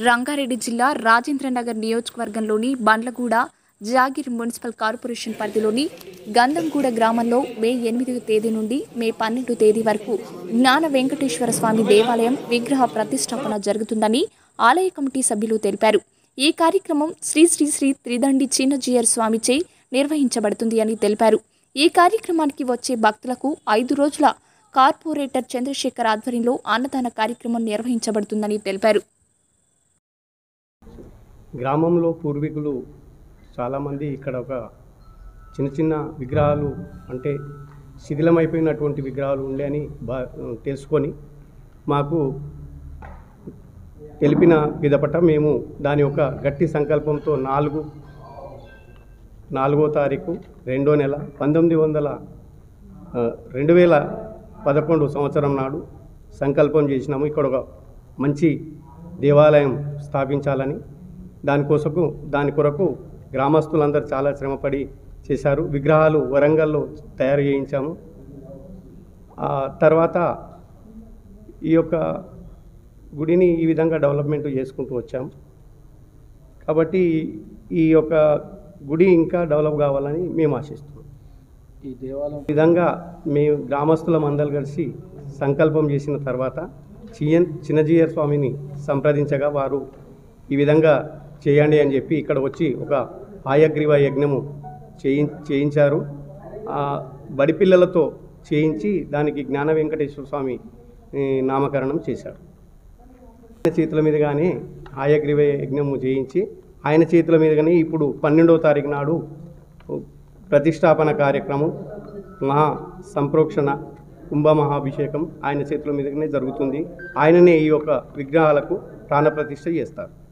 రంగారెడ్డి జిల్లా రాజేంద్రనగర్ నియోజకవర్గంలోని Bandlaguda Jagir municipal corporation పరిధిలోని గంధంగూడ గ్రామంలో మే 8వ తేదీ నుండి మే 12వ తేదీ వరకు జ్ఞాన వెంకటేశ్వర స్వామి దేవాలయం విగ్రహ ప్రతిష్టాపన జరుగుతుందని ఆలయ కమిటీ సభ్యులు తెలిపారు. ఈ కార్యక్రమం శ్రీ శ్రీ శ్రీ త్రిదండి చిన్నజీయర్ స్వామిచే నిర్వహించబడుతుంది అని తెలిపారు. ఈ కార్యక్రమానికి వచ్చే భక్తులకు 5 రోజుల కార్పొరేటర్ చంద్రశేఖర్ ఆధ్వర్యంలో అన్నదాన కార్యక్రమం నిర్వహించబడుతుందని తెలిపారు. గ్రామంలో పూర్వీకులు చాలామంది ఇక్కడ ఒక చిన్న చిన్న విగ్రహాలు అంటే శిథిలమైపోయినటువంటి విగ్రహాలు ఉండే అని తెలుసుకొని మాకు తెలిపిన పిదపట మేము దాని యొక్క గట్టి సంకల్పంతో 4వ తారీఖు 2వ నెల 2011 సంవత్సరం నాడు సంకల్పం చేసినాము. ఇక్కడ ఒక మంచి దేవాలయం స్థాపించాలని. దాని కొరకు గ్రామస్తులందరూ చాలా శ్రమపడి చేశారు. విగ్రహాలు వరంగల్లో తయారు చేయించాము. తర్వాత ఈ యొక్క గుడిని ఈ విధంగా డెవలప్మెంట్ చేసుకుంటూ వచ్చాము. కాబట్టి ఈ యొక్క గుడి ఇంకా డెవలప్ కావాలని మేము ఆశిస్తున్నాం. ఈ దేవాలయం విధంగా మేము గ్రామస్తులం అందరూ కలిసి సంకల్పం చేసిన తర్వాత చిన్నజీయర్ స్వామిని సంప్రదించగా వారు ఈ విధంగా చేయండి అని చెప్పి ఇక్కడ వచ్చి ఒక ఆయగ్రీవ యజ్ఞము చేయించారు. బడి పిల్లలతో చేయించి దానికి జ్ఞాన వెంకటేశ్వర స్వామి నామకరణం చేశారు. ఆయన చేతుల మీదుగానే ఆయగ్రీవ యజ్ఞము చేయించి ఆయన చేతుల మీదుగానే ఇప్పుడు 12వ తారీఖు నాడు ప్రతిష్టాపన కార్యక్రమం సంప్రోక్షణ కుంభమహాభిషేకం ఆయన చేతుల మీదుగానే జరుగుతుంది. ఆయననే ఈ యొక్క విగ్రహాలకు ప్రాణప్రతిష్ఠ చేస్తారు.